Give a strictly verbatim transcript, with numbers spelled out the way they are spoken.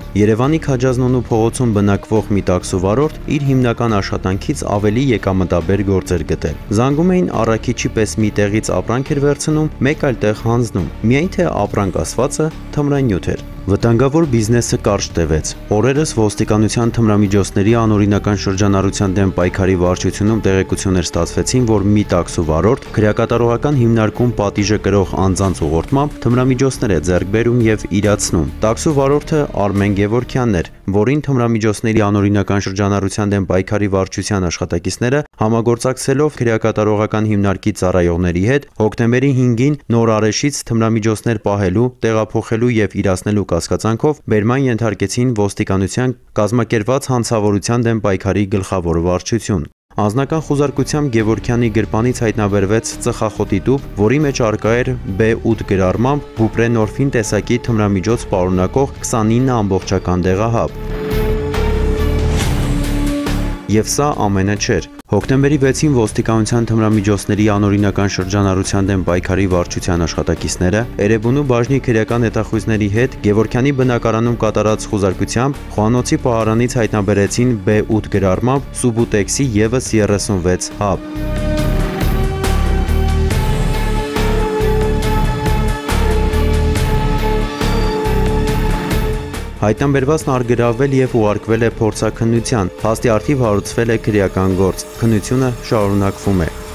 Երևանի Քաջազնոնու փողոցում բնակվող մի տաքսու վարորդ իր հիմնական աշխատանքից ավելի եկամտաբեր գործ էր գտել։ Զանգում էին առաքիչի պես մի տեղից ապրանք էր վերցնում, մեկ այլ տեղ հանձնում։ Միայն թե ապրանք ասվածը թմրանյութ էր։ Վտանգավոր բիզնեսը կարճ տևեց։ Օրերս ոստիկանության թմրամիջոցների անօրինական շրջանառության դեմ պայքարի վարչությունում տեղեկություններ ստացվեցին, որ մի տաքսու վարորդ քրեակատարողական հիմնարկում պատիժը կրող անձանց ուղղորդմամբ թմրամիջոցներ է ձեռք բերում եւ իրացնում։ Տաքսու վարորդը Արմեն Գևորգյանն էր, որին թմրամիջոցների անօրինական շրջանառության դեմ պայքարի վարչության աշխատակիցները համագործակցելով քրեակատարողական հիմնարկի ծառայողների հետ հոկտեմբերի հինգին Նոր Արեշից թմրամիջոցներ պահելու, տեղափոխելու եւ իրացնելու կասկածանքով բերման ենթարկեցին ոստիկանության կազմակերպված հանցավորության դեմ պայքարի գլխավոր վարչություն։ Անձնական խուզարկությամբ Գևորգյանի գրպանից հայտնաբերվեց ծխախոտի տուփ, որի մեջ առկա էր բե ութ գրառմամբ բուպրենորֆին տեսակի թմրամիջոց պարունակող քսանինը ամբողջական դեղահաբ։ Եվ սա ամենը չէր։ Հոկտեմբերի վեցին ոստիկանության թմրամիջոցների անօրինական շրջանառության դեմ պայքարի վարչության աշխատակիցները Էրեբունու բաժնի քրեական հետախույզների հետ Գևորգյանի բնակարանում կատարած խուզարկությամբ խոհանոցի պահարանից հայտնաբերեցին բե ութ գրառմամբ սուբուտեքսի ևս երեսունվեց հաբ։ Հայտնաբերվածն արգրավվել եւ ուղարկվել է փորձաքննության, փաստի առթիվ հարուցվել է քրեական գործ, քննությունը շարունակվում է։